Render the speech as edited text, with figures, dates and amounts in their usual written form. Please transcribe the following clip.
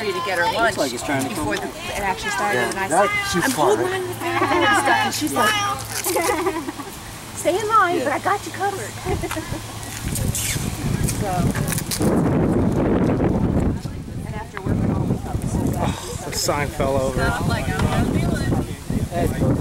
ready to get her lunch like he's trying to before it actually started. Yeah, And I said, I'm pulling behind the back and stuff. And she's like, stay in line, but I got you covered. So, and after working all week, I was so glad. The sign fell over. Like, I'm not feeling it.